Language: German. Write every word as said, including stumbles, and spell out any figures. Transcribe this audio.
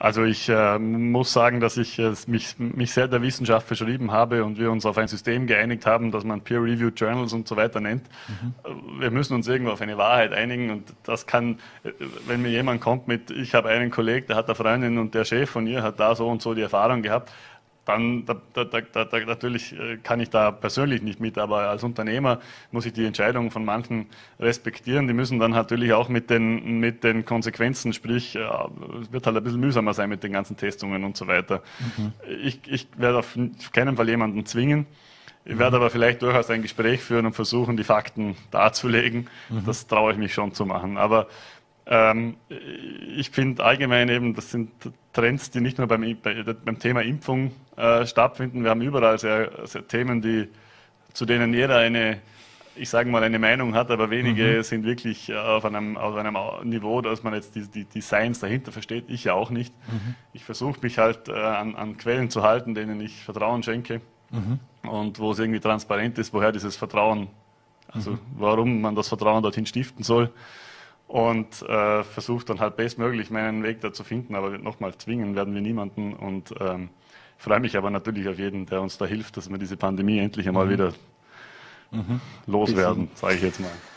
Also ich äh, muss sagen, dass ich äh, mich, mich sehr der Wissenschaft verschrieben habe und wir uns auf ein System geeinigt haben, das man Peer-Reviewed Journals und so weiter nennt. Mhm. Wir müssen uns irgendwo auf eine Wahrheit einigen und das kann, wenn mir jemand kommt mit, ich habe einen Kollegen, der hat eine Freundin und der Chef von ihr hat da so und so die Erfahrung gehabt, dann da, da, da, da, natürlich kann ich da persönlich nicht mit, aber als Unternehmer muss ich die Entscheidungen von manchen respektieren. Die müssen dann natürlich auch mit den, mit den Konsequenzen, sprich, es wird halt ein bisschen mühsamer sein mit den ganzen Testungen und so weiter. Mhm. Ich, ich werde auf keinen Fall jemanden zwingen. Ich werde aber vielleicht durchaus ein Gespräch führen und versuchen, die Fakten darzulegen. Mhm. Das traue ich mich schon zu machen. Aber ähm, ich finde allgemein eben, das sind Trends, die nicht nur beim, bei, beim Thema Impfung äh, stattfinden. Wir haben überall sehr, sehr Themen, die, zu denen jeder eine, ich sage mal, eine Meinung hat, aber wenige mhm. sind wirklich auf einem, auf einem Niveau, dass man jetzt die, die, die Science dahinter versteht. Ich ja auch nicht. Mhm. Ich versuche mich halt äh, an, an Quellen zu halten, denen ich Vertrauen schenke. Mhm. Und wo es irgendwie transparent ist, woher dieses Vertrauen, also mhm. warum man das Vertrauen dorthin stiften soll. Und äh, versucht dann halt bestmöglich meinen Weg da zu finden, aber nochmal zwingen werden wir niemanden. Und ähm, freue mich aber natürlich auf jeden, der uns da hilft, dass wir diese Pandemie endlich einmal mhm. wieder mhm. loswerden, sage ich jetzt mal.